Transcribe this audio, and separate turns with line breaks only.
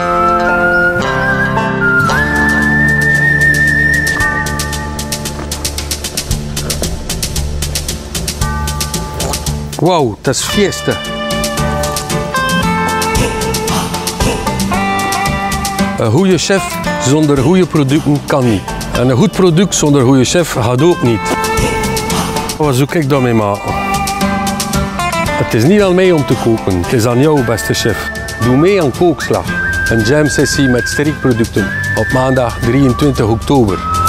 Wauw, dat is fiesta. Een goede chef zonder goede producten kan niet. En een goed product zonder goede chef gaat ook niet. Wat zoek ik daarmee maken? Het is niet aan mij om te koken, het is aan jou, beste chef. Doe mee aan Kookslag, een jam sessie met streekproducten op maandag 23 oktober.